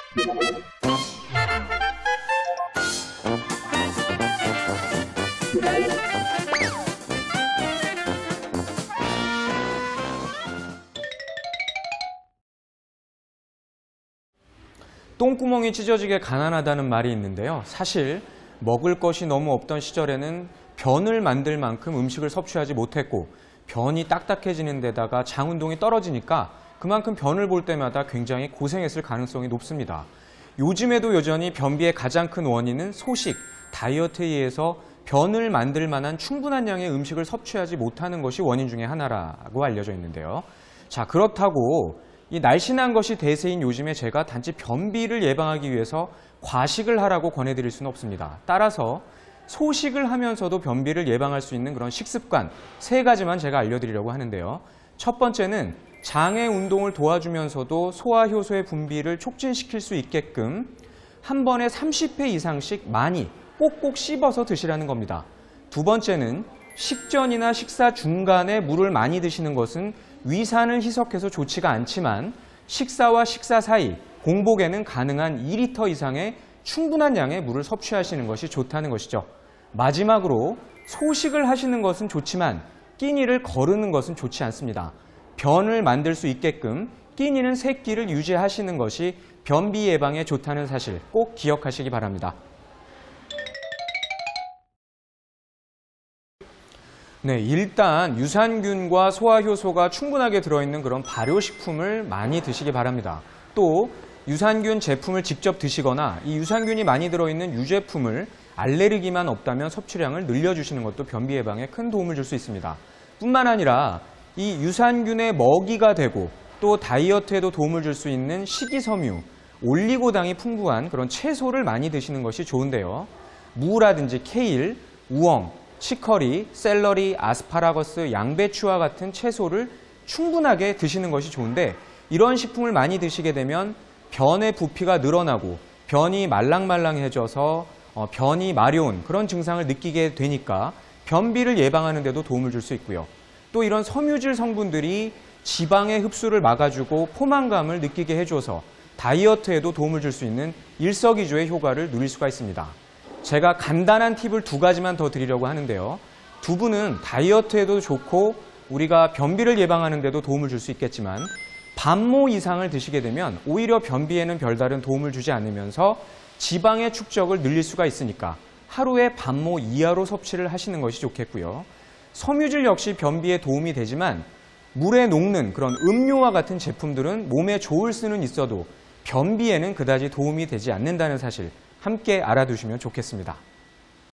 똥구멍이 찢어지게 가난하다는 말이 있는데요. 사실 먹을 것이 너무 없던 시절에는 변을 만들 만큼 음식을 섭취하지 못했고 변이 딱딱해지는 데다가 장 운동이 떨어지니까 그만큼 변을 볼 때마다 굉장히 고생했을 가능성이 높습니다. 요즘에도 여전히 변비의 가장 큰 원인은 소식, 다이어트에 의해서 변을 만들 만한 충분한 양의 음식을 섭취하지 못하는 것이 원인 중에 하나라고 알려져 있는데요. 자, 그렇다고 이 날씬한 것이 대세인 요즘에 제가 단지 변비를 예방하기 위해서 과식을 하라고 권해드릴 수는 없습니다. 따라서 소식을 하면서도 변비를 예방할 수 있는 그런 식습관 3가지만 제가 알려드리려고 하는데요. 첫 번째는 장의 운동을 도와주면서도 소화 효소의 분비를 촉진시킬 수 있게끔 한 번에 30회 이상씩 많이 꼭꼭 씹어서 드시라는 겁니다. 두 번째는 식전이나 식사 중간에 물을 많이 드시는 것은 위산을 희석해서 좋지가 않지만 식사와 식사 사이 공복에는 가능한 2리터 이상의 충분한 양의 물을 섭취하시는 것이 좋다는 것이죠. 마지막으로 소식을 하시는 것은 좋지만 끼니를 거르는 것은 좋지 않습니다. 변을 만들 수 있게끔 끼니는 3끼를 유지하시는 것이 변비 예방에 좋다는 사실 꼭 기억하시기 바랍니다. 네, 일단 유산균과 소화효소가 충분하게 들어있는 그런 발효식품을 많이 드시기 바랍니다. 또 유산균 제품을 직접 드시거나 이 유산균이 많이 들어있는 유제품을 알레르기만 없다면 섭취량을 늘려주시는 것도 변비 예방에 큰 도움을 줄 수 있습니다. 뿐만 아니라 이 유산균의 먹이가 되고 또 다이어트에도 도움을 줄 수 있는 식이섬유, 올리고당이 풍부한 그런 채소를 많이 드시는 것이 좋은데요. 무라든지 케일, 우엉, 치커리, 샐러리, 아스파라거스, 양배추와 같은 채소를 충분하게 드시는 것이 좋은데 이런 식품을 많이 드시게 되면 변의 부피가 늘어나고 변이 말랑말랑해져서 변이 마려운 그런 증상을 느끼게 되니까 변비를 예방하는 데도 도움을 줄 수 있고요. 또 이런 섬유질 성분들이 지방의 흡수를 막아주고 포만감을 느끼게 해줘서 다이어트에도 도움을 줄 수 있는 일석이조의 효과를 누릴 수가 있습니다. 제가 간단한 팁을 2가지만 더 드리려고 하는데요. 두부는 다이어트에도 좋고 우리가 변비를 예방하는 데도 도움을 줄 수 있겠지만 반모 이상을 드시게 되면 오히려 변비에는 별다른 도움을 주지 않으면서 지방의 축적을 늘릴 수가 있으니까 하루에 반모 이하로 섭취를 하시는 것이 좋겠고요. 섬유질 역시 변비에 도움이 되지만 물에 녹는 그런 음료와 같은 제품들은 몸에 좋을 수는 있어도 변비에는 그다지 도움이 되지 않는다는 사실 함께 알아두시면 좋겠습니다.